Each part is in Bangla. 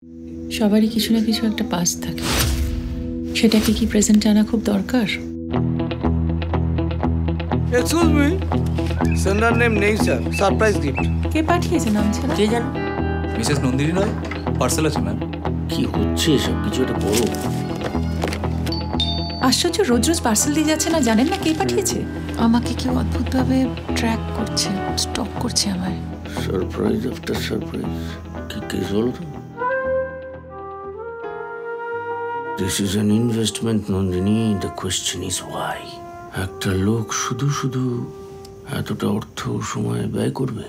সবারই কিছু না কিছু একটা পাস থাকে, সেটাকে কি প্রেজেন্টে আনা খুব দরকার? এক্সকিউজ মি, সেন্ডার নেম নেই স্যার, সারপ্রাইজ গিফট। কে পাঠিয়েছে নাম ছাড়া? কে জান? মিসেস নন্দিনী নয়, পার্সেল আছে ম্যাম। কি হচ্ছে সব কিছু? একটা বড় আশ্চর্য, রোজ রোজ পার্সেল দিয়ে যাচ্ছে না, জানেন না কে পাঠিয়েছে? আমাকে কেউ অদ্ভুতভাবে ট্র্যাক করছে, স্টক করছে আমায়। Surprise after surprise. কি কেস বলো তো? This is an investment, Nandini. The question is why? একটা লোক শুধু শুধু এতটা অর্থ সময় ব্যয় করবে?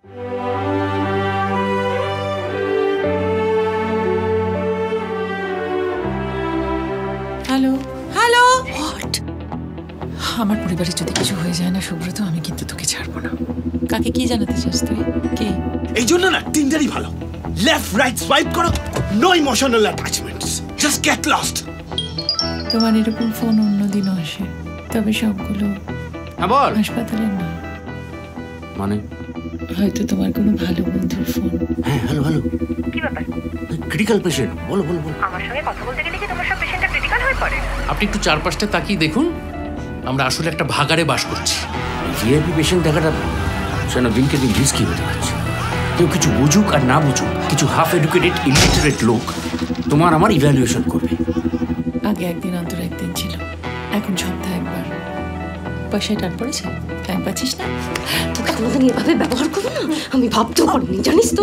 Hello hello, what? আমার পরিবারে যদি কিছু হয়ে যায় না সুব্রত, আমি কিন্তু তোকে ছাড়বো না। কাকে কি জানাতে চাস তুই? কে? এই জন্য না টিন্ডারই ভালো। লেফট রাইট সোয়াইপ করো, no emotional attachments, just get lost. তোমার এরকম ফোন অন্যদিনও আসে, তবে সবগুলো হাসপাতালের না। মানে? হয়তো তোমার কোনো ভালো বন্ধুর ফোন। হ্যাঁ, হ্যালো হ্যালো। কি ব্যাপার? Critical patient. বলো বলো বলো। আমার সঙ্গে কথা বলতে গেলে কি তোমার সব পেশেন্টটা ক্রিটিক্যাল হয়ে পড়ে? আপনি একটু চারপাশটা তাকিয়ে দেখুন, আমরা আসলে একটা ভাগাড়ে বাস করছি। ভিআইপি পেশেন্ট দেখাটা যেন দিনকে দিন রিস্কি হতে পারছে। কেউ কিছু বুঝুক আর না বুঝুক, কিছু হাফ এডুকেটেড ইলিটারেট লোক তোমার আমার ইভ্যালুয়েশন করবে। আগে একদিন অন্তর একদিন ছিল, এখন সপ্তাহে একবার। পয়সায় টান পড়েছে, টাইম পাচ্ছিস না? তোকে কোনোদিন এভাবে ব্যবহার করবো না, আমি ভাবতেও পারিনি, জানিস তো।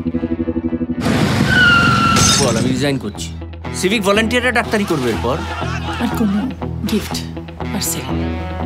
বল, আমি রিজাইন করছি। সিভিক ভলান্টিয়াররা ডাক্তারি করবে এরপর। আর কোনো গিফট পার্সেল